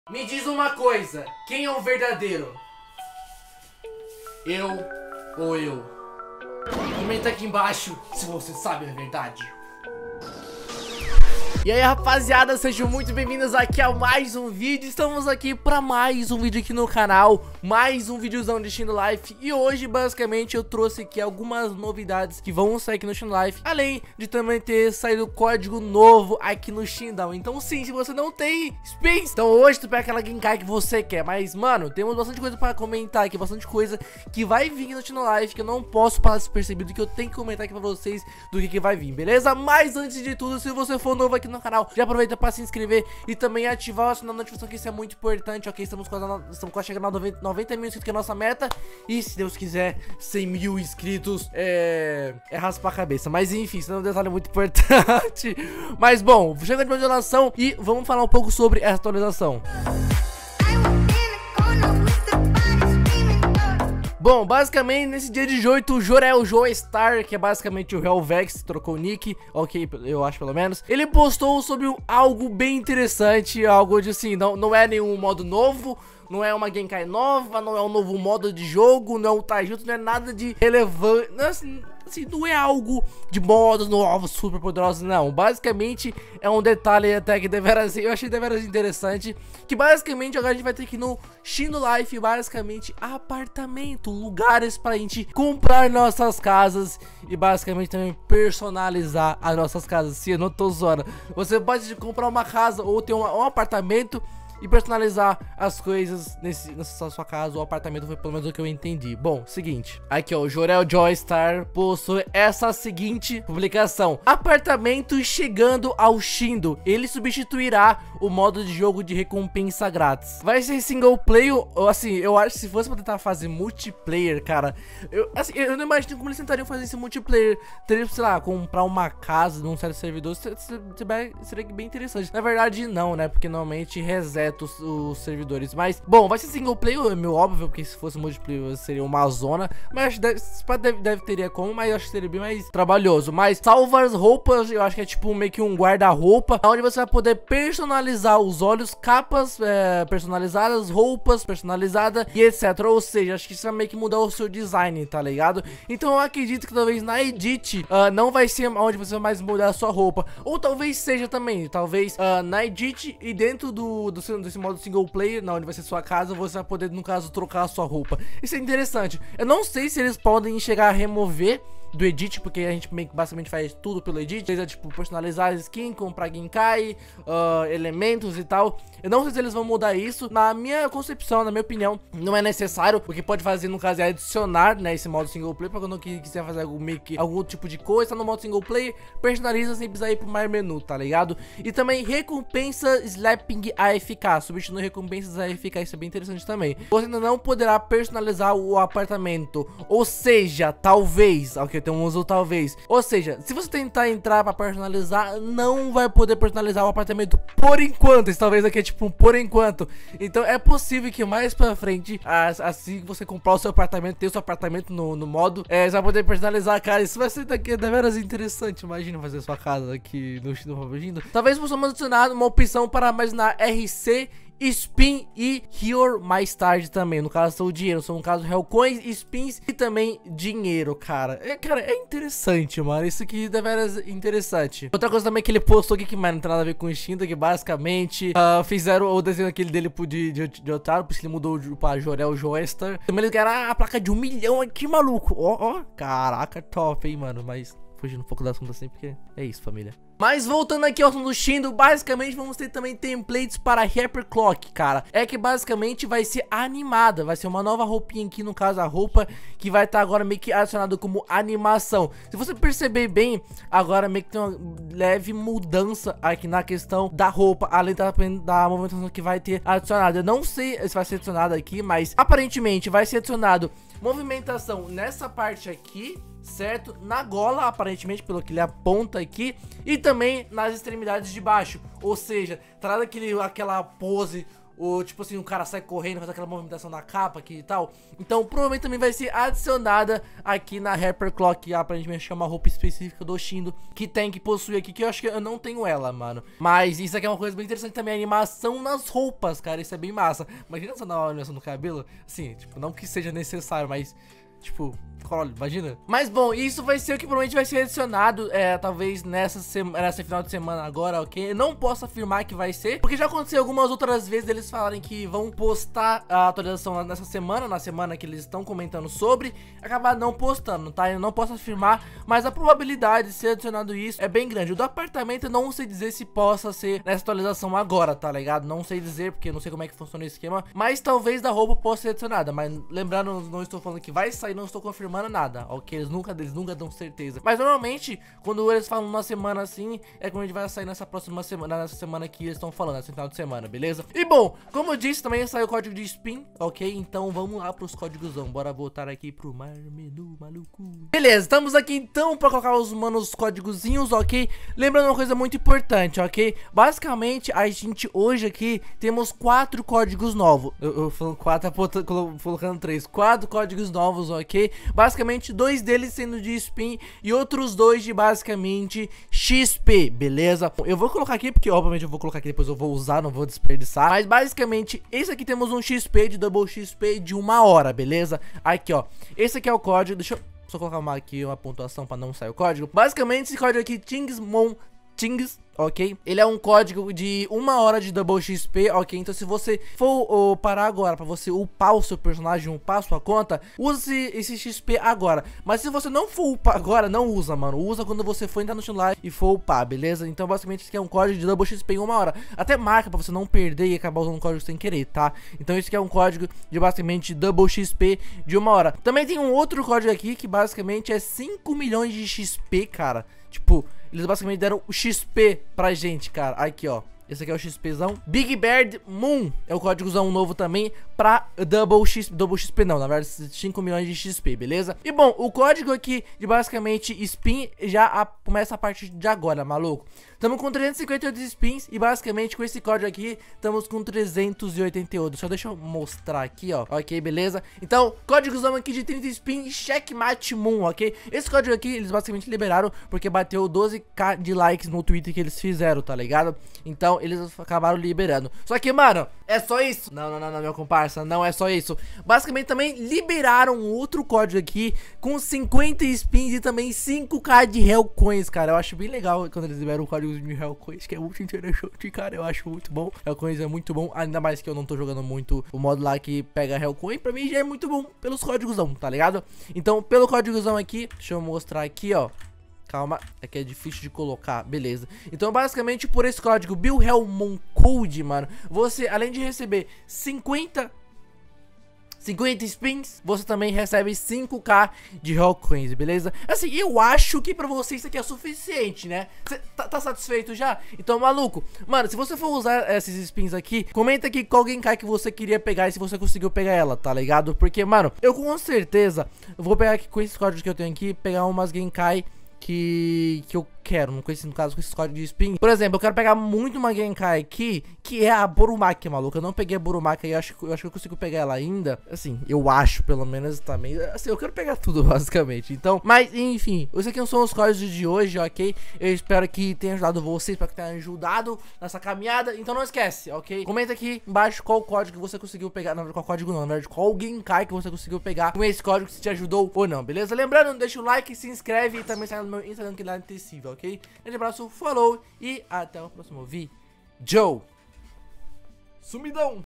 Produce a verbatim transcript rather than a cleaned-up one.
Me diz uma coisa, quem é o verdadeiro? Eu ou eu? Comenta aqui embaixo se você sabe a verdade. E aí, rapaziada, sejam muito bem-vindos aqui a mais um vídeo. Estamos aqui para mais um vídeo aqui no canal, mais um videozão de Shindo Life. E hoje, basicamente, eu trouxe aqui algumas novidades que vão sair aqui no Shindo Life, além de também ter saído código novo aqui no Shindão. Então sim, se você não tem Spins, então hoje tu pega aquela Genkai que você quer. Mas, mano, temos bastante coisa para comentar aqui, bastante coisa que vai vir no Shindo Life, que eu não posso passar despercebido, que eu tenho que comentar aqui para vocês do que, que vai vir, beleza? Mas antes de tudo, se você for novo aqui no canal, já aproveita para se inscrever e também ativar o sininho da notificação, que isso é muito importante, ok? Estamos quase, estamos quase chegando a noventa, noventa mil inscritos, que é a nossa meta. E se Deus quiser, cem mil inscritos é, é raspar a cabeça. Mas enfim, isso é um detalhe muito importante. Mas bom, chega de mais atualização e vamos falar um pouco sobre essa atualização. Bom, basicamente, nesse dia de dezoito, o Jorel Joestar, que é basicamente o Helvex, trocou o nick, ok, eu acho pelo menos, ele postou sobre algo bem interessante, algo de assim, não, não é nenhum modo novo, não é uma Genkai nova, não é um novo modo de jogo, não é um Taijutsu, não é nada de relevante, não é assim, assim, não é algo de modos novos, super poderosos, não. Basicamente é um detalhe até que deveras, eu achei deveras interessante, que basicamente agora a gente vai ter aqui no Shindo Life, basicamente apartamento, lugares pra gente comprar nossas casas e basicamente também personalizar as nossas casas. Sim, eu não tô zoando. Você pode comprar uma casa ou ter um, um apartamento e personalizar as coisas nesse, nessa sua casa ou apartamento, foi pelo menos o que eu entendi. Bom, seguinte, aqui ó, o Jorel Joestar postou essa seguinte publicação: apartamento chegando ao Shindo, ele substituirá o modo de jogo de recompensa grátis. Vai ser single player, ou assim, eu acho que se fosse pra tentar fazer multiplayer, cara, eu, assim, eu não imagino como eles tentariam fazer esse multiplayer. Teria, sei lá, comprar uma casa num certo servidor, seria bem interessante. Na verdade não, né, porque normalmente reseta Os, os servidores, mas bom, vai ser single player, é meu óbvio, porque se fosse multiplayer seria uma zona, mas deve, deve, deve teria como, mas eu acho que seria bem mais trabalhoso. Mas salva as roupas, eu acho que é tipo meio que um guarda-roupa, onde você vai poder personalizar os olhos, capas é, personalizadas, roupas personalizadas e etc. Ou seja, acho que isso vai meio que mudar o seu design, tá ligado? Então eu acredito que talvez na Edit uh, não vai ser onde você vai mais mudar a sua roupa, ou talvez seja também, talvez uh, na Edit e dentro do, do seu desse modo single player, na onde vai ser sua casa, você vai poder, no caso, trocar a sua roupa. Isso é interessante. Eu não sei se eles podem chegar a remover do Edit, porque a gente basicamente faz tudo pelo Edit, seja tipo personalizar skin, comprar Genkai, uh, elementos e tal. Eu não sei se eles vão mudar isso. Na minha concepção, na minha opinião, não é necessário. O que pode fazer, no caso, é adicionar, né, esse modo single player, pra quando eu quiser fazer algum, meio que, algum tipo de coisa, tá no modo single player, personaliza sem precisar ir pro mais menu, tá ligado? E também recompensa Slapping A F K, substituindo recompensas A F K, isso é bem interessante também. Você ainda não poderá personalizar o apartamento, ou seja, talvez, ok, tem um uso talvez, ou seja, se você tentar entrar pra personalizar, não vai poder personalizar o apartamento por enquanto. Isso talvez aqui é tipo um por enquanto. Então é possível que mais pra frente, assim que você comprar o seu apartamento, ter o seu apartamento no, no modo, é, você vai poder personalizar a casa. Isso vai ser daqui, de veras interessante. Imagina fazer sua casa aqui no Shindo. Talvez possamos adicionar uma opção para armazenar R C, Spin e Here mais tarde também. No caso, são o dinheiro, são no caso Hellcoins, Spins e também dinheiro, cara. É, cara, é interessante, mano. Isso aqui é veras interessante. Outra coisa também que ele postou aqui, que mais não tem nada a ver com o Shindo, que basicamente uh, fizeram o desenho aquele dele de, de, de otário, por isso ele mudou pra Jorel Joestar. Também eles ganharam a placa de um milhão aqui, maluco. Ó, ó, caraca, top, hein, mano. Mas fugindo um pouco do assunto assim, porque é isso, família. Mas voltando aqui ao assunto do Shindo, basicamente vamos ter também templates para Hyper Clock, cara. É que basicamente vai ser animada, vai ser uma nova roupinha aqui, no caso a roupa, que vai estar tá agora meio que adicionado como animação. Se você perceber bem, agora meio que tem uma leve mudança aqui na questão da roupa, além da, da movimentação que vai ter adicionado. Eu não sei se vai ser adicionado aqui, mas aparentemente vai ser adicionado movimentação nessa parte aqui, certo? Na gola, aparentemente, pelo que ele aponta aqui, e também nas extremidades de baixo. Ou seja, traz aquele, aquela pose ou tipo assim, o cara sai correndo, faz aquela movimentação na capa aqui e tal. Então provavelmente também vai ser adicionada aqui na Hyper Clock, aparentemente é uma roupa específica do Shindo que tem que possuir aqui, que eu acho que eu não tenho ela, mano. Mas isso aqui é uma coisa bem interessante também, a animação nas roupas, cara, isso é bem massa. Imagina só na animação do cabelo, assim, tipo, não que seja necessário, mas... Tipo, olha, imagina. Mas bom, isso vai ser o que provavelmente vai ser adicionado, é, talvez nessa, nessa final de semana agora, ok? Eu não posso afirmar que vai ser, porque já aconteceu algumas outras vezes eles falarem que vão postar a atualização nessa semana, na semana que eles estão comentando sobre, acabar não postando, tá? Eu não posso afirmar, mas a probabilidade de ser adicionado isso é bem grande. O do apartamento eu não sei dizer se possa ser nessa atualização agora, tá ligado? Não sei dizer, porque eu não sei como é que funciona o esquema, mas talvez da roupa possa ser adicionada. Mas lembrando, não estou falando que vai sair, não estou confirmando nada, ok? Eles nunca, eles nunca dão certeza. Mas normalmente, quando eles falam uma semana assim, é quando a gente vai sair nessa próxima semana, nessa semana que eles estão falando, nesse final de semana, beleza? E bom, como eu disse, também saiu o código de spin, ok? Então vamos lá pros códigosão. Bora voltar aqui pro mar menu maluco. Beleza, estamos aqui então pra colocar os manos códigozinhos, ok? Lembrando uma coisa muito importante, ok? Basicamente, a gente hoje aqui temos quatro códigos novos. Eu, eu falando quatro, colocando três. Quatro códigos novos, ok? Ok? Basicamente, dois deles sendo de spin e outros dois de basicamente X P, beleza? Eu vou colocar aqui, porque obviamente eu vou colocar aqui, depois eu vou usar, não vou desperdiçar. Mas basicamente, esse aqui temos um X P de Double X P de uma hora, beleza? Aqui, ó. Esse aqui é o código, deixa eu só colocar uma, aqui uma pontuação pra não sair o código. Basicamente, esse código aqui, Tingsmon Tings, ok? Ele é um código de uma hora de Double X P, ok? Então se você for oh, parar agora pra você upar o seu personagem, upar a sua conta, use esse X P agora. Mas se você não for upar agora, não usa, mano. Usa quando você for entrar no Steam e for upar, beleza? Então basicamente isso aqui é um código de Double X P em uma hora. Até marca pra você não perder e acabar usando o código sem querer, tá? Então isso aqui é um código de basicamente Double X P de uma hora. Também tem um outro código aqui que basicamente é cinco milhões de X P, cara. Tipo, eles basicamente deram o X P pra gente, cara. Aqui, ó. Esse aqui é o XPzão. Big Bird Moon é o códigozão novo também pra Double X, Double X P não, na verdade cinco milhões de X P, beleza? E bom, o código aqui de basicamente spin já a, começa a partir de agora, maluco. Estamos com trezentos e cinquenta e oito spins e basicamente com esse código aqui estamos com trezentos e oitenta e oito. Só deixa eu mostrar aqui, ó. Ok, beleza? Então, códigozão aqui de trinta spins, Checkmate Moon, ok? Esse código aqui eles basicamente liberaram porque bateu doze k de likes no Twitter que eles fizeram, tá ligado? Então, eles acabaram liberando. Só que, mano, é só isso? Não, não, não, não, meu comparsa, não é só isso. Basicamente também liberaram outro código aqui com cinquenta spins e também cinco k de Hellcoins, cara. Eu acho bem legal quando eles liberam o código de Hellcoins, que é muito interessante, cara. Eu acho muito bom. Hellcoins é muito bom, ainda mais que eu não tô jogando muito o modo lá que pega Hellcoin. Pra mim já é muito bom pelos códigosão, tá ligado? Então, pelo códigosão aqui, deixa eu mostrar aqui, ó. Calma, é que é difícil de colocar, beleza. Então basicamente por esse código Wilhelm Code, mano, você além de receber cinquenta spins, você também recebe cinco k de Hellcoins, beleza? Assim, eu acho que pra você isso aqui é suficiente, né? Você tá, tá satisfeito já? Então, maluco, mano, se você for usar esses spins aqui, comenta aqui qual Genkai que você queria pegar e se você conseguiu pegar ela, tá ligado? Porque, mano, eu com certeza vou pegar aqui com esses códigos que eu tenho aqui, pegar umas Genkai que, que eu quero, não conheço no caso com esse código de spin. Por exemplo, eu quero pegar muito uma Genkai aqui, que é a Burumaki, maluco. Eu não peguei a Burumaki e acho, eu acho que eu consigo pegar ela ainda. Assim, eu acho, pelo menos, também. Assim, eu quero pegar tudo, basicamente. Então, mas, enfim, esses aqui são os códigos de hoje, ok? Eu espero que tenha ajudado vocês, espero que tenha ajudado nessa caminhada. Então não esquece, ok? Comenta aqui embaixo qual código você conseguiu pegar. Não, qual código não, na verdade, qual Genkai que você conseguiu pegar com esse código, se te ajudou ou não, beleza? Lembrando, deixa o like, se inscreve e também segue no meu Instagram, que lá é intensível, ok? Um abraço, falou e até o próximo vídeo. Sumidão!